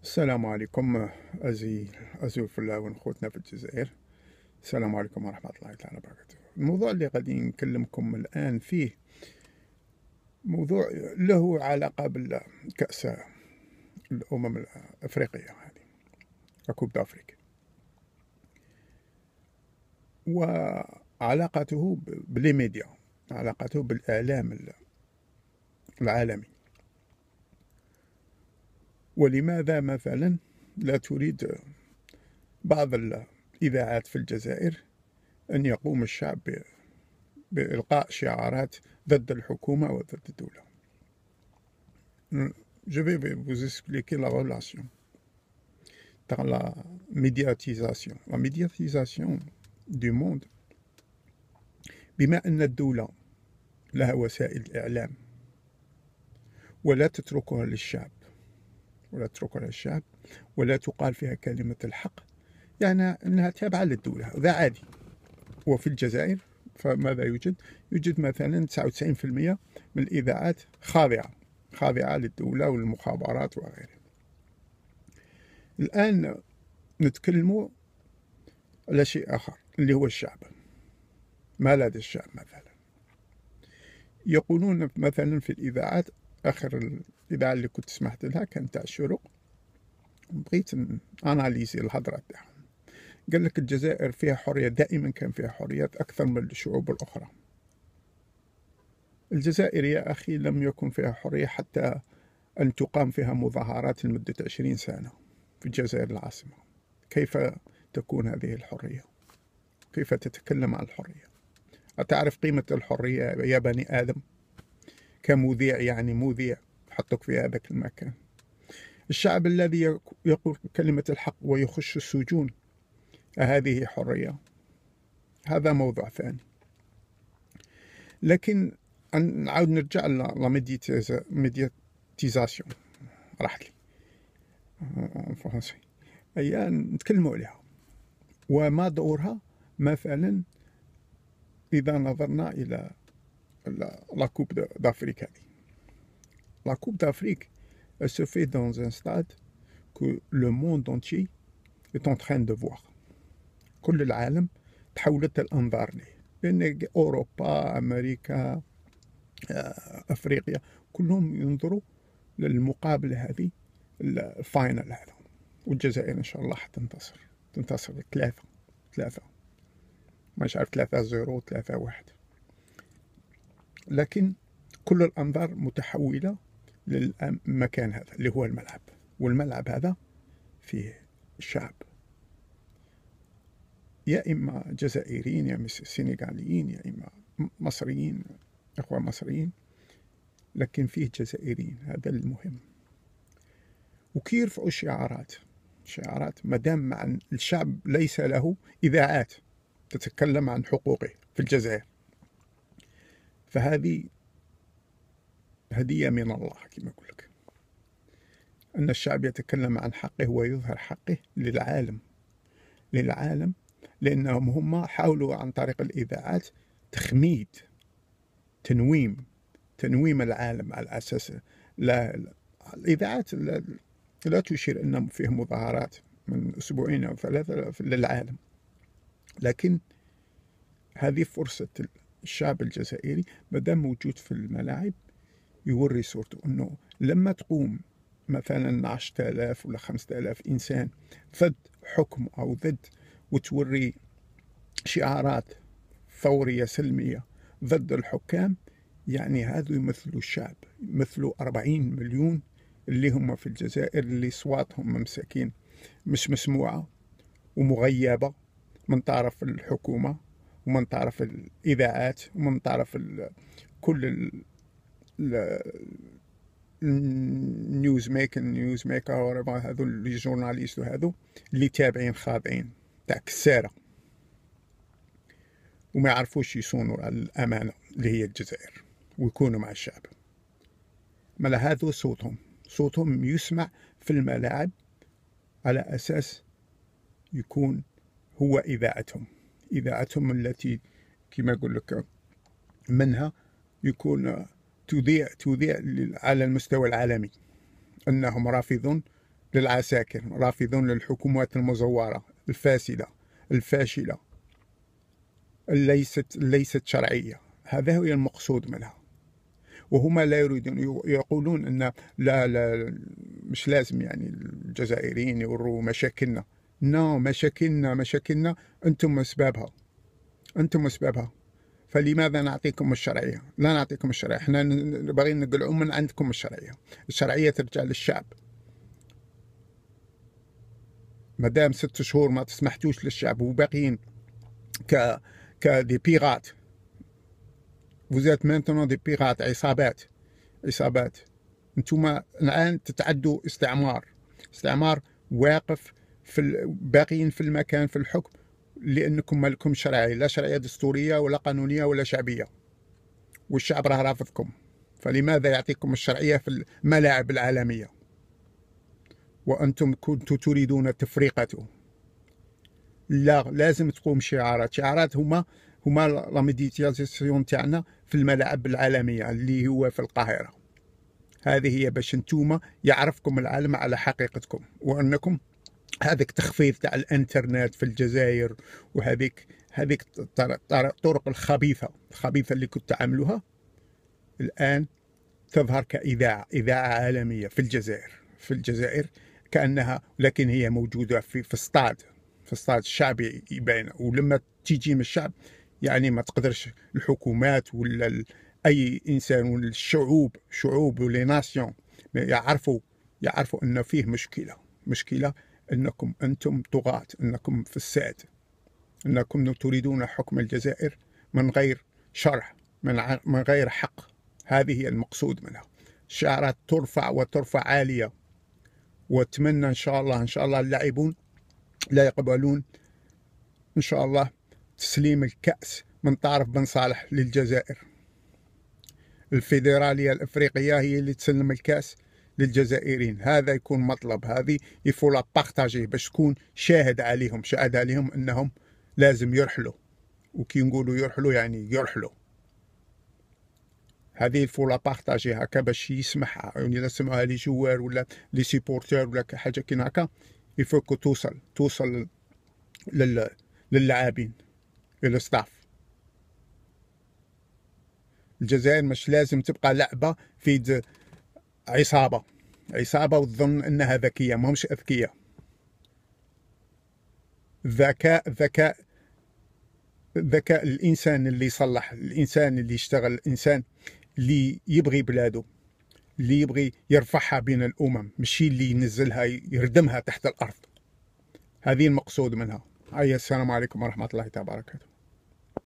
السلام عليكم أزيل في الله ونخوتنا في الجزائر. السلام عليكم ورحمة الله تعالى وبركاته. الموضوع اللي غادي نكلمكم الآن فيه موضوع له علاقة بالكأس الأمم الأفريقية، هذه كوب دافريك، وعلاقته بالميديا، علاقته بالإعلام العالمي. ولماذا مثلا لا تريد بعض الإذاعات في الجزائر أن يقوم الشعب بإلقاء شعارات ضد الحكومة وضد الدولة؟ Je vais vous expliquer la relation dans la médiatisation. La médiatisation du monde، بما أن الدولة لها وسائل إعلام ولا تتركها للشعب، ولا تقال فيها كلمة الحق، يعني أنها تابعة للدولة. هذا عادي. وفي الجزائر فماذا يوجد؟ يوجد مثلا 99% من الإذاعات خاضعة للدولة والمخابرات وغيرها. الآن نتكلم على شيء آخر اللي هو الشعب. ما لدى الشعب مثلا؟ يقولون مثلا في الإذاعات، آخر الإذاعة اللي كنت سمعت لها كانت تاع الشروق، بغيت أناليزي الهضرة تاعهم. قال لك الجزائر فيها حرية، دائما كان فيها حريات أكثر من الشعوب الأخرى. الجزائر يا أخي لم يكن فيها حرية حتى أن تقام فيها مظاهرات لمدة 20 سنة في الجزائر العاصمة. كيف تكون هذه الحرية؟ كيف تتكلم عن الحرية؟ أتعرف قيمة الحرية يا بني آدم؟ كمذيع، يعني مذيع حطك في هذاك المكان. الشعب الذي يقول كلمة الحق ويخش السجون، هذه حرية؟ هذا موضوع ثاني. لكن نعاود نرجع لميدياتيزاسيون، راحت لي فرنسي، أي نتكلموا عليها وما دورها. مثلا إذا نظرنا إلى لا كوب d'Afrique هذه، لا كوب d'Afrique elle se fait dans un stade que le monde entier est en train de voir. كل العالم تحولت الأنظار له، لأن أوروبا، أمريكا، أفريقيا كلهم ينظروا للمقابلة هذه، الفاينل هذا. والجزائر إن شاء الله تنتصر 3 مش عارف 3-0 3-1. لكن كل الأنظار متحولة للمكان هذا اللي هو الملعب، والملعب هذا فيه الشعب، يا إما جزائريين يا إما سنغاليين يا إما مصريين، إخوة مصريين، لكن فيه جزائريين. هذا المهم. وكي يرفعوا شعارات مدام مع الشعب ليس له إذاعات تتكلم عن حقوقه في الجزائر، فهذه هدية من الله كما أقول لك، أن الشعب يتكلم عن حقه ويظهر حقه للعالم، لأنهم هم حاولوا عن طريق الإذاعات تخميد، تنويم العالم على أساس الإذاعات لا تشير أن فيه مظاهرات من 2 أو 3 للعالم. لكن هذه فرصة الشعب الجزائري مادام موجود في الملاعب يوري صورته، أنه لما تقوم مثلا 10,000 ولا 5,000 إنسان ضد حكم أو ضد، وتوري شعارات ثورية سلمية ضد الحكام، يعني هذا يمثلوا الشعب، يمثلوا 40 مليون اللي هم في الجزائر، اللي صواتهم ممسكين مش مسموعة ومغيبة من طرف الحكومة ومن طرف الإذاعات ومن طرف كل النيوز ميكر هذو الجورناليست وهذو اللي تابعين خاضعين تاع كسارة وما يعرفوش يصونوا على الأمانة اللي هي الجزائر ويكونوا مع الشعب. مالا هذو صوتهم يسمع في الملاعب على أساس يكون هو إذاعتهم التي كما أقول لك منها يكون تذيع على المستوى العالمي أنهم رافضون للعساكر، رافضون للحكومات المزورة الفاسدة الفاشلة ليست شرعية. هذا هو المقصود منها. وهما لا يريدون، يقولون أن لا مش لازم يعني الجزائريين يوروا مشاكلنا. مشاكلنا أنتم أسبابها، أنتم أسبابها. فلماذا نعطيكم الشرعية؟ لا نعطيكم الشرعية، احنا نبغي نقلعوا من عندكم الشرعية ترجع للشعب. ما دام 6 شهور ما تسمحتوش للشعب وباقيين دي بيغات، وزات مانتونون دي بيغات، عصابات. انتم الآن تتعدوا استعمار واقف باقيين في المكان في الحكم لأنكم ما لكم شرعية، لا شرعية دستورية ولا قانونية ولا شعبية، والشعب راه رافضكم. فلماذا يعطيكم الشرعية في الملاعب العالمية وأنتم كنتم تريدون تفريقته؟ لا، لازم تقوم شعارات هما لا ميدياتيزاسيون تاعنا في الملاعب العالمية اللي هو في القاهرة. هذه هي باش انتوما يعرفكم العالم على حقيقتكم، وأنكم هذيك تخفيض تاع الانترنت في الجزائر، وهذيك الطرق الخبيثة اللي كنت تعملوها الآن تظهر كإذاعة عالمية في الجزائر كأنها، لكن هي موجودة في استاد الشعبي يبين. ولما تيجي من الشعب يعني ما تقدرش الحكومات ولا أي إنسان ولا الشعوب ولي ناسيون يعرفوا أن فيه مشكلة أنكم أنتم طغاة، أنكم فساد، أنكم تريدون حكم الجزائر من غير شرع، من غير حق. هذه هي المقصود منها. الشعارات ترفع عالية، وأتمنى إن شاء الله اللاعبون لا يقبلون إن شاء الله تسليم الكأس من طارف بن صالح للجزائر. الفيدرالية الأفريقية هي اللي تسلم الكأس للجزائريين. هذا يكون مطلب، هذه يفولا بارتاجي باش تكون شاهد عليهم أنهم لازم يرحلوا. وكي نقولوا يرحلوا يعني يرحلوا. هذه الفولا بارتاجي هكا باش يسمعها، يعني إذا سمعها لي جوار ولا لي سيبورتور ولا حاجة كي هكا، يفوكو توصل للاعبين للستاف. الجزائر مش لازم تبقى لعبة في عصابة وتظن أنها ذكية. ما همش أذكياء. ذكاء الإنسان اللي يصلح، الإنسان اللي يشتغل، الإنسان اللي يبغي بلاده، اللي يبغي يرفعها بين الأمم، مش اللي ينزلها يردمها تحت الأرض. هذه المقصود منها. السلام عليكم ورحمة الله وبركاته.